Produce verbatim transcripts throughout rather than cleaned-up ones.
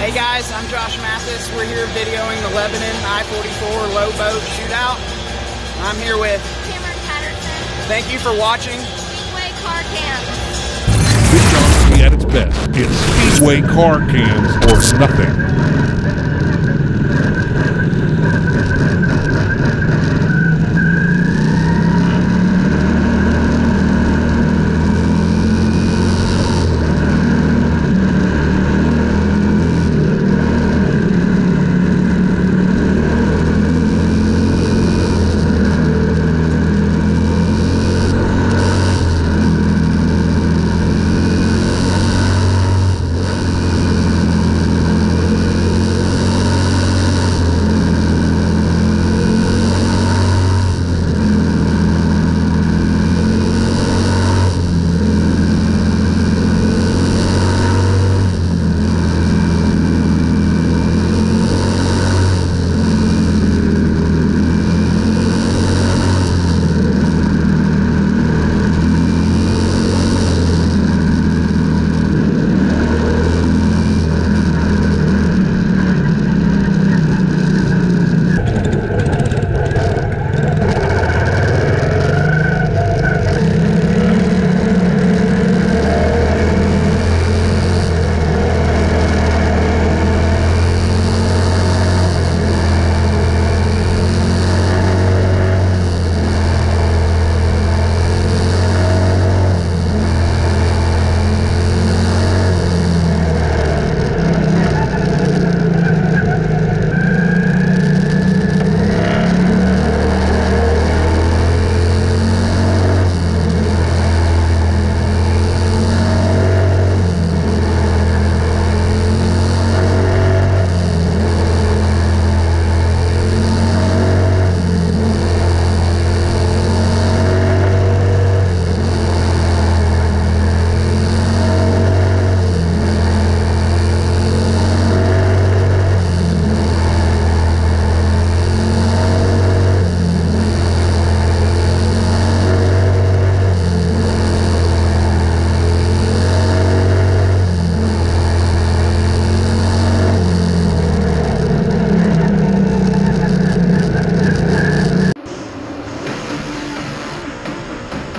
Hey guys, I'm Josh Mathis. We're here videoing the Lebanon I forty-four low boat shootout. I'm here with Cameron Patterson. Thank you for watching Speedway Car Cams. Videography at its best. It's Speedway Car Cams or nothing.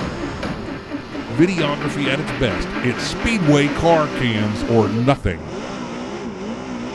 Videography at its best. It's Speedway Car Cams or nothing.